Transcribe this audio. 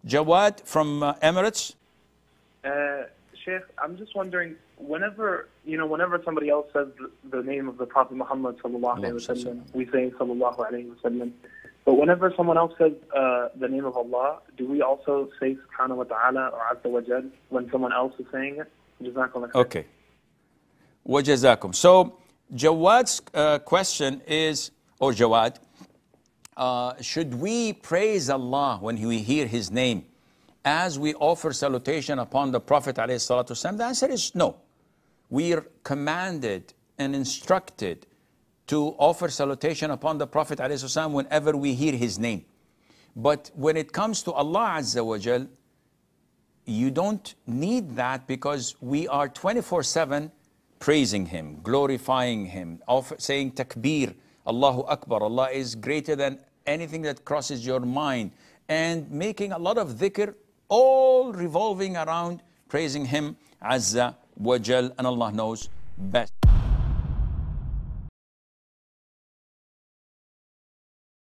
Jawad from Emirates. Sheikh, I'm just wondering, whenever somebody else says the name of the Prophet Muhammad sallallahu alaihi wasallam, we say sallallahu alaihi wasallam. But whenever someone else says the name of Allah, do we also say subhanahu wa ta'ala or azza wa jal when someone else is saying it? Jazakallah khair. Okay. Wa jazakum. So Jawad's question is, or Jawad, should we praise Allah when we hear His name as we offer salutation upon the Prophet alayhi salatu wasalam? The answer is no. We are commanded and instructed to offer salutation upon the Prophet ﷺ whenever we hear his name. But when it comes to Allah Azza wa Jal, you don't need that, because we are 24/7 praising him, glorifying him, saying takbir, Allahu Akbar, Allah is greater than anything that crosses your mind, and making a lot of dhikr, all revolving around praising him Azza wa Jal, and Allah knows best.